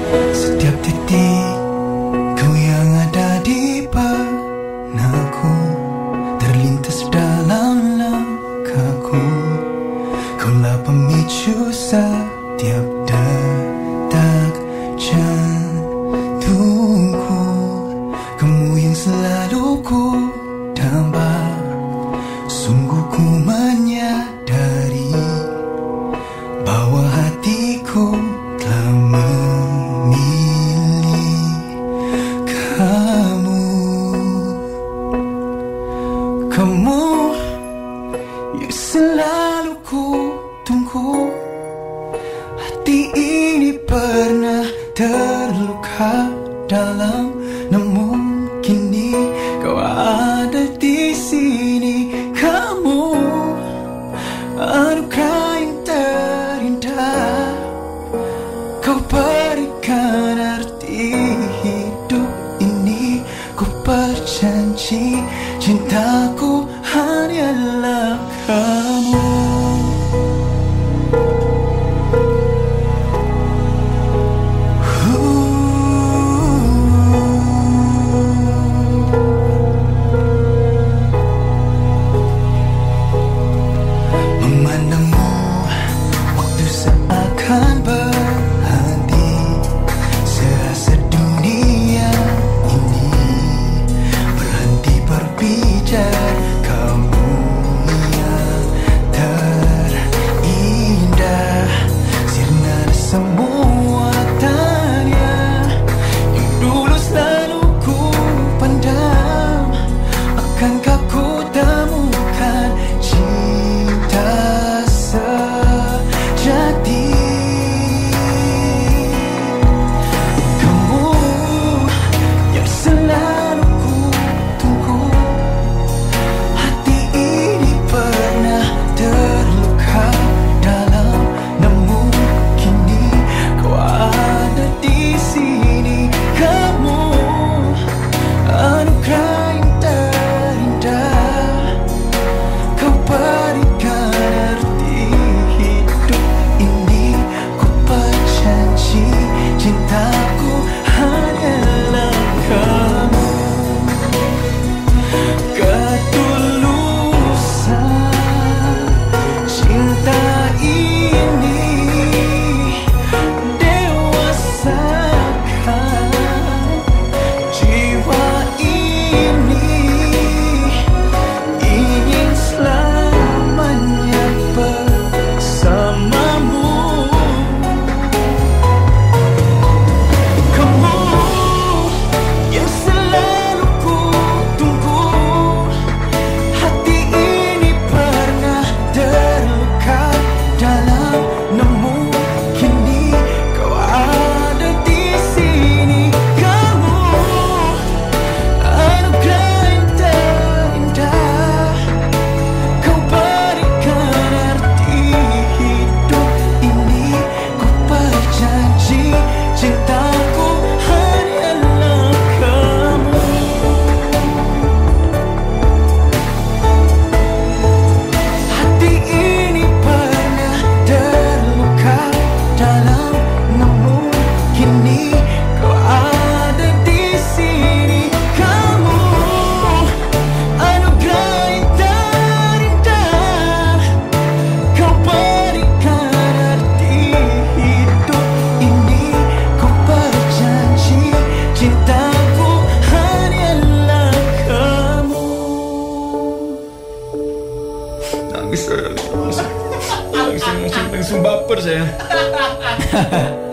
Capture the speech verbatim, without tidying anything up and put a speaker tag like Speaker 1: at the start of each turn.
Speaker 1: Setiap titik kau yang ada di benakku terlintas dalam langkahku. Kaulah pemicu setiap detak jantungku. Kamu yang selalu ku damba. Sungguh ku menyadari bahwa hatiku telah memilih kamu. Kamu yang selalu ku tunggu. Hati ini pernah terluka dalam, namun kini kau ada di sini. Kamu anugerah yang terindah. Kau berikan arti hidup ini. Ku berjanji cintaku hanyalah kamu. Memandangmu, waktu seakan berhenti. Serasa dunia ini berhenti berbicara. Kamu yang terindah, sirna semua tanya yang dulu selalu ku pandang. Akankah ku temukan cinta sejati? Kamu yang selalu ku tunggu. Hati ini pernah terluka dalam, namun kini kau ada di sini. Kamu anugerah yang terindah. Kau berikan arti hidup ini. Ku berjanji cintaku hanyalah kamu. Ketulusan cinta ini dewasakan jiwa ini. Ingin selamanya bersamamu. Kamu yang selalu ku tunggu. Hati ini pernah terluka dalam, namun kini kau ada di sini. Kamu anugerah yang terindah. Kau berikan arti hidup ini. Ku berjanji cintaku hanyalah kamu. Hati ini pernah terluka dalam, namun kini kau ada di sini. Kamu anugerah yang terindah. Kau berikan arti hidup ini. Ku berjanji cintaku hanyalah kamu. Nangis saya, langsung langsung langsung baper saya.